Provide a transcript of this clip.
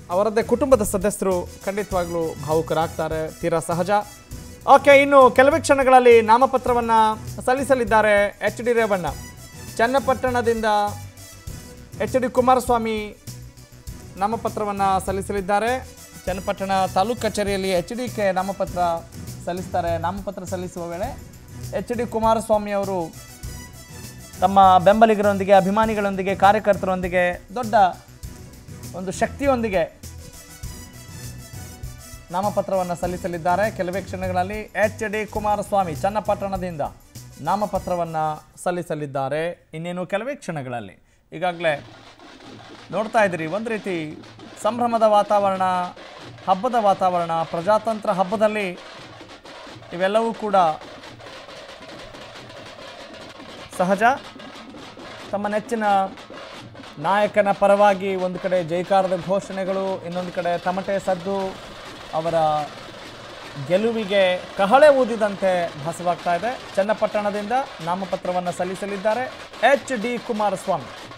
ಅವರದ್ದೇ ಕುಟುಂಬದ ಸದಸ್ಯರು ಖಂಡಿತವಾಗ್ಲೂ ಭಾವುಕರಾಗ್ತಾರೆ, ತೀರಾ ಸಹಜ. ಓಕೆ, ಇನ್ನು ಕೆಲವೇ ಕ್ಷಣಗಳಲ್ಲಿ ನಾಮಪತ್ರವನ್ನು ಸಲ್ಲಿಸಲಿದ್ದಾರೆ ಎಚ್ ಡಿ ರೇವಣ್ಣ. ಚನ್ನಪಟ್ಟಣದಿಂದ ಎಚ್ ಡಿ ಕುಮಾರಸ್ವಾಮಿ ನಾಮಪತ್ರವನ್ನು ಸಲ್ಲಿಸಲಿದ್ದಾರೆ. ಚನ್ನಪಟ್ಟಣ ತಾಲೂಕು ಕಚೇರಿಯಲ್ಲಿ ಎಚ್ ಡಿ ಕೆ ನಾಮಪತ್ರ ಸಲ್ಲಿಸ್ತಾರೆ. ನಾಮಪತ್ರ ಸಲ್ಲಿಸುವ ವೇಳೆ ಎಚ್ ಡಿ ಕುಮಾರಸ್ವಾಮಿ ಅವರು ತಮ್ಮ ಬೆಂಬಲಿಗರೊಂದಿಗೆ, ಅಭಿಮಾನಿಗಳೊಂದಿಗೆ, ಕಾರ್ಯಕರ್ತರೊಂದಿಗೆ, ದೊಡ್ಡ ಒಂದು ಶಕ್ತಿಯೊಂದಿಗೆ ನಾಮಪತ್ರವನ್ನು ಸಲ್ಲಿಸಲಿದ್ದಾರೆ. ಕೆಲವೇ ಕ್ಷಣಗಳಲ್ಲಿ ಎಚ್ ಡಿ ಕುಮಾರಸ್ವಾಮಿ ಚನ್ನಪಟ್ಟಣದಿಂದ ನಾಮಪತ್ರವನ್ನು ಸಲ್ಲಿಸಲಿದ್ದಾರೆ. ಇನ್ನೇನು ಕೆಲವೇ ಕ್ಷಣಗಳಲ್ಲಿ. ಈಗಾಗಲೇ ನೋಡ್ತಾ ಇದ್ದೀರಿ, ಒಂದು ರೀತಿ ಸಂಭ್ರಮದ ವಾತಾವರಣ, ಹಬ್ಬದ ವಾತಾವರಣ. ಪ್ರಜಾತಂತ್ರ ಹಬ್ಬದಲ್ಲಿ ಇವೆಲ್ಲವೂ ಕೂಡ ಸಹಜ. ತಮ್ಮ ನೆಚ್ಚಿನ ನಾಯಕನ ಪರವಾಗಿ ಒಂದು ಕಡೆ ಜೈಕಾರದ ಘೋಷಣೆಗಳು, ಇನ್ನೊಂದು ಕಡೆ ತಮಟೆ ಸದ್ದು, ಅವರ ಗೆಲುವಿಗೆ ಕಹಳೆ ಊದಿದಂತೆ ಭಾಸವಾಗ್ತಾ ಇದೆ. ಚನ್ನಪಟ್ಟಣದಿಂದ ನಾಮಪತ್ರವನ್ನು ಸಲ್ಲಿಸಲಿದ್ದಾರೆ ಎಚ್ ಡಿ ಕುಮಾರಸ್ವಾಮಿ.